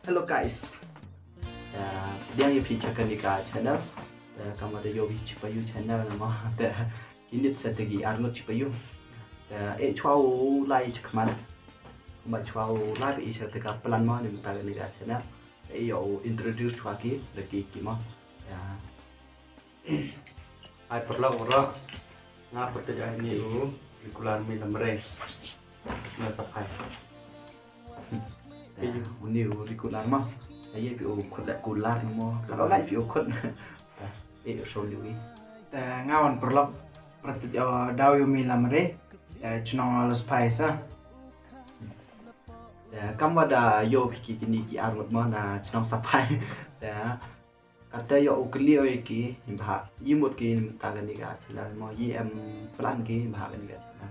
Hello guys, dia yang picture di channel, kamu ada yogi cipayu channel nama, ini strategi arnut cipayu, cuau lai cekman, mbak cuau lai bi strategi pelan mah di mata di channel, yo introduce lagi kima, ai perlo nga pertanyaan ini regular mi lamre na sapai ini regular mah, saya bio regular mah, kalau lai bio kon, so liwi. Ngawan perlo pertanyaan daw yung mi lamre, cunong alas paisa. Kamu ada yo pikir kini ki arut mana cunong sapai, kata yo ukli oiki imbah imut ki tagan diga channel mo em plan ki imbah kan diga channel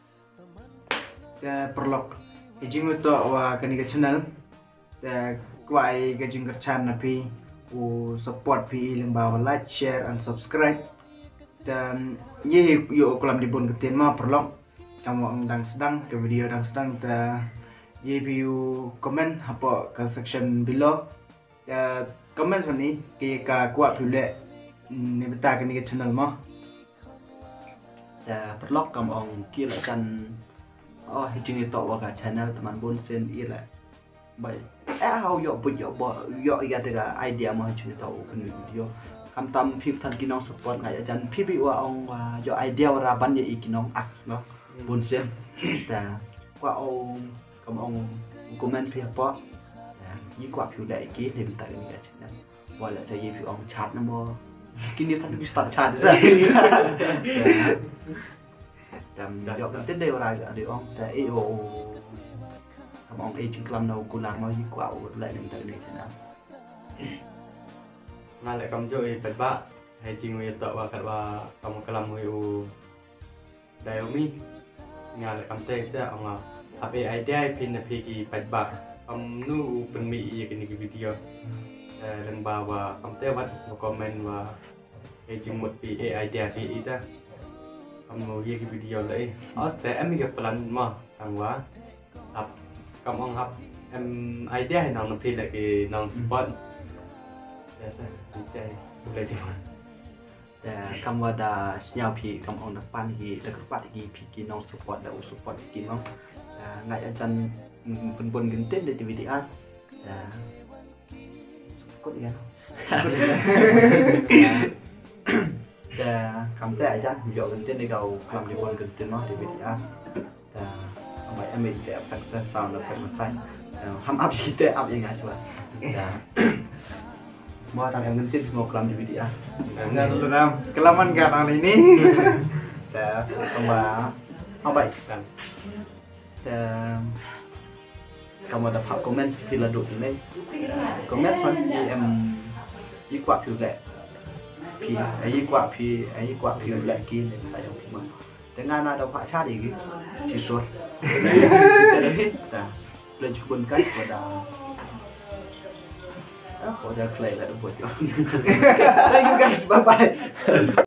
Perlo ijing itu wa kaniga channel kuai gajing kercan napi u support pi limba like share and subscribe dan ye yo kolam dibun ketin ma perlo kamu dang sedang ke video dang sedang ye view comment apa ke section below comment ni ka kuat pula ni beta ke ni channel mo perlu kamu ong kira kan oh hijing itu waga channel teman bun sen ira baik how yo put yo iya tega idea mo hijing itu kan video kam tam pip tan kinong support ngai jan pipi wa ong wa yo idea wa ban ye ikinong ak no bun sen kwa ong kamu ong comment pi apa yi kwa phiu dai ki ne bi ta ni ga channel wala sa yi phiu ong chat na mo kini tan bi start chat sa tam yo kan tin dei ora ga de ong ta e o kam ong e ching klam no kular mo yi kwa o lại ni ta ni channel na le kam jo e ba hai jing wi to wa kat wa kam kalam wi u dayomi nga le kam te sa ong ape idea pin na pigi ba nuเป็นมีอีกในวิดีโอเรื่องบ่าวว่าคำเตือนว่าคอมเมนต์ว่าไอ้จริงหมดปีไอเดียปีอีจ้ะคำนูยี่วิดีโอเลยอ๋อแต่เอ็มมีกับพลันมาทางว่าครับกำลังครับเอ็มไอเดียให้น้องน้ำพีเลยคือน้องสปอตแต่ซะดีใจเลยจริง kamu ada sinyal pi kamu ong depan hi dekat pat hi pi kinong support da support kinong ngai ajan pun gentin di video support ya kamu teh aja video gentin di kau làm di pun gentin mah di video sampai em itu efek sound effect masai ham up kita up yang aja mau tang yang gentin mau kelam di video Nah, lu ram kelaman kan ini. Ông vậy kamu ada hak komen pila duk ini komen fan em yi kwa phiu lệ pi yi kwa phiu lệ ki ne ta yong ma dengan ada pak cha di ki si sur ta lên chụp bun cách và đã clay là được buat. Thank you guys, bye bye.